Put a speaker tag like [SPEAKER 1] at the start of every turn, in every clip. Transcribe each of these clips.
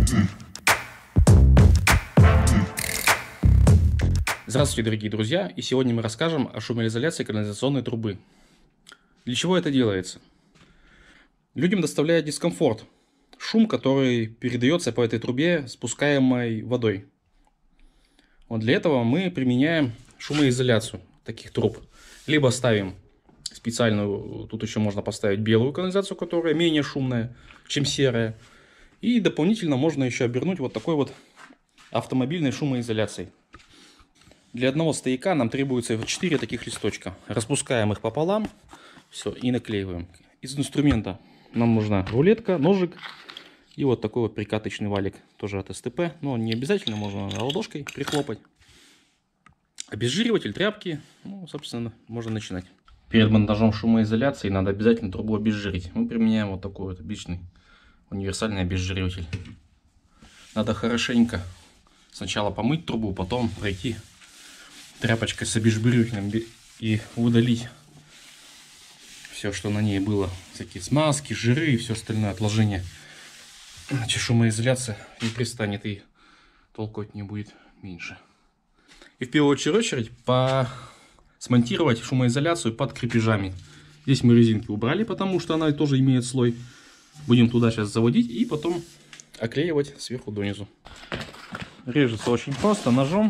[SPEAKER 1] Здравствуйте, дорогие друзья, и сегодня мы расскажем о шумоизоляции канализационной трубы. Для чего это делается? Людям доставляет дискомфорт шум, который передается по этой трубе спускаемой водой. Вот для этого мы применяем шумоизоляцию таких труб. Либо ставим специальную, тут еще можно поставить белую канализацию, которая менее шумная, чем серая. И дополнительно можно еще обернуть вот такой вот автомобильной шумоизоляцией. Для одного стояка нам требуется 4 таких листочка. Распускаем их пополам, все, и наклеиваем. Из инструмента нам нужна рулетка, ножик и вот такой вот прикаточный валик, тоже от СТП. Но не обязательно, можно ладошкой прихлопать. Обезжириватель, тряпки, ну, собственно, можно начинать. Перед монтажом шумоизоляции надо обязательно трубу обезжирить. Мы применяем вот такой вот обычный универсальный обезжириватель. Надо хорошенько сначала помыть трубу, потом пройти тряпочкой с обезжиривателем и удалить все, что на ней было. Всякие смазки, жиры и все остальное отложение. Иначе шумоизоляция не пристанет и толку от нее будет меньше. И в первую очередь смонтировать шумоизоляцию под крепежами. Здесь мы резинки убрали, потому что она тоже имеет слой. Будем туда сейчас заводить и потом оклеивать сверху донизу. Режется очень просто ножом.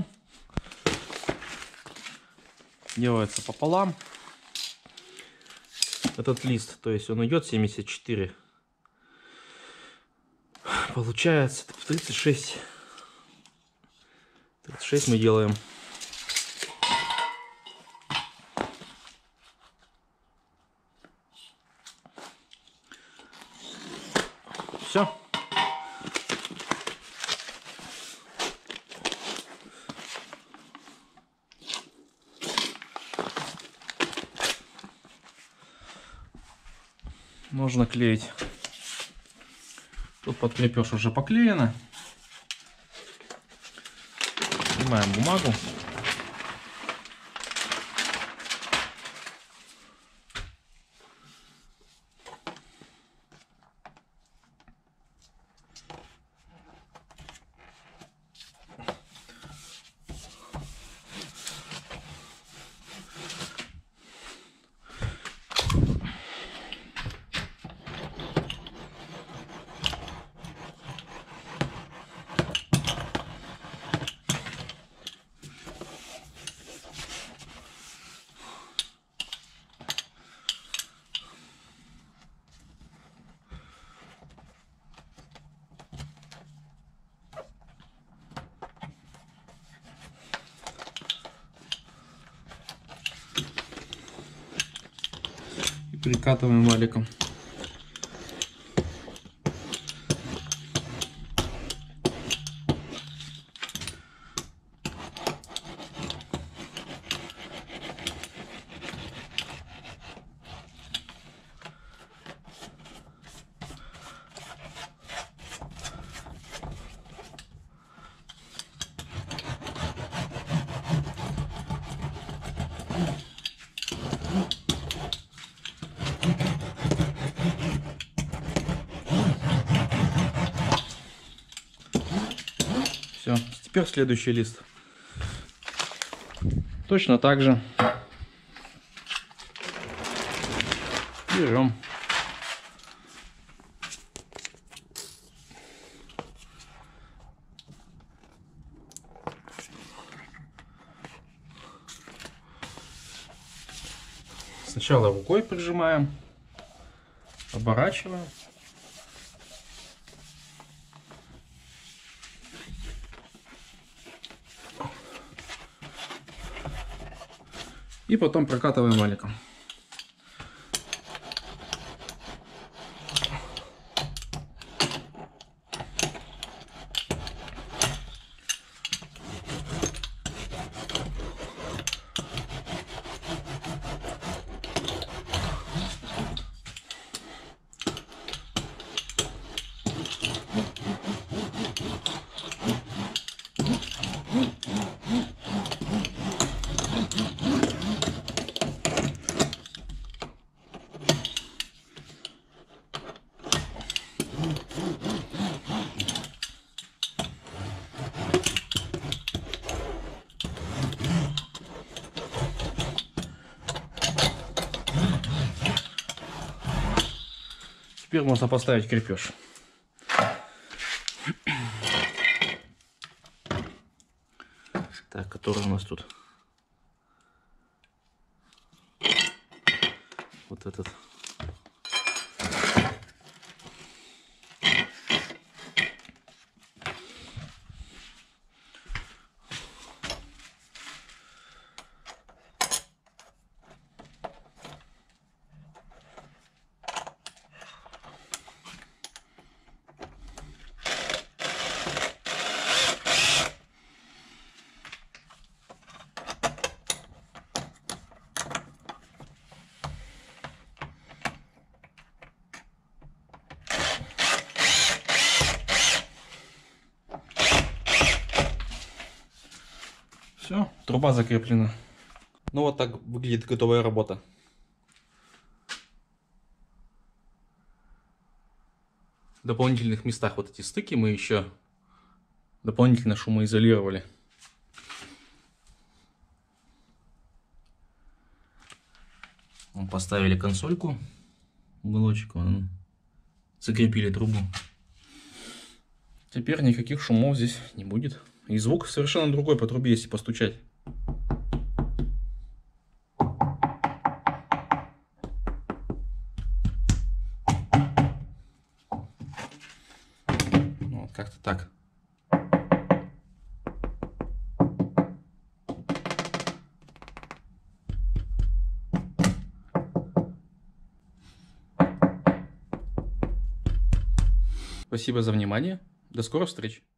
[SPEAKER 1] Делается пополам. Этот лист, то есть он идет 74. Получается 36. 36 мы делаем. Все. Можно клеить. Тут под крепеж уже поклеено. Снимаем бумагу. Прикатываем валиком. Все, теперь следующий лист. Точно так же берем. Сначала рукой прижимаем, оборачиваем. И потом прокатываем валиком. Теперь можно поставить крепеж. Так, который у нас тут? Вот этот. Все, труба закреплена. Ну вот так выглядит готовая работа. В дополнительных местах вот эти стыки мы еще дополнительно шумоизолировали. Поставили консольку, уголочек, закрепили трубу. Теперь никаких шумов здесь не будет. И звук совершенно другой по трубе, если постучать. Ну, вот как-то так. Спасибо за внимание. До скорых встреч.